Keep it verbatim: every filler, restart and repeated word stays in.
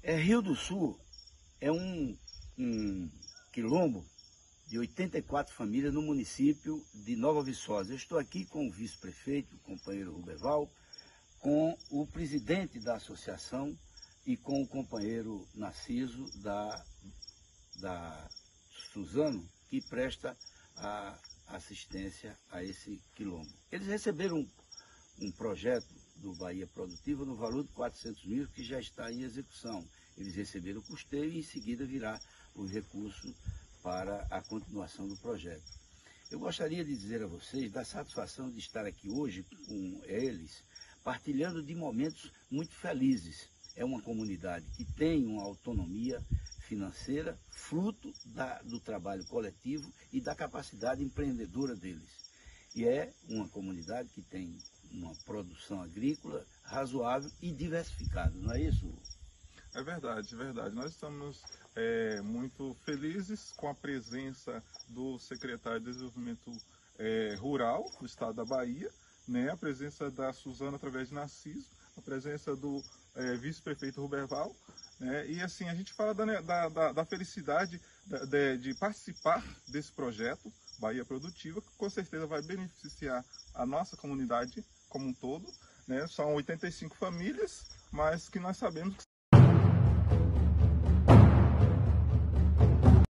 É, Rio do Sul é um, um quilombo de oitenta e quatro famílias no município de Nova Viçosa. Eu estou aqui com o vice-prefeito, o companheiro Ruberval, com o presidente da associação e com o companheiro Narciso da, da Suzano, que presta a assistência a esse quilombo. Eles receberam um, um projeto do Bahia Produtiva no valor de quatrocentos mil, que já está em execução. Eles receberam o custeio e em seguida virá o recurso para a continuação do projeto. Eu gostaria de dizer a vocês da satisfação de estar aqui hoje com eles, partilhando de momentos muito felizes. É uma comunidade que tem uma autonomia financeira, fruto da, do trabalho coletivo e da capacidade empreendedora deles. E é uma comunidade que tem uma produção agrícola razoável e diversificada, não é isso? É verdade, é verdade. Nós estamos é, muito felizes com a presença do secretário de Desenvolvimento é, Rural do Estado da Bahia, né? A presença da Suzana através de Narciso, a presença do é, vice-prefeito Ruberval, né? E assim, a gente fala da, da, da felicidade de, de participar desse projeto Bahia Produtiva, que com certeza vai beneficiar a nossa comunidade como um todo, né? São oitenta e cinco famílias, mas que nós sabemos que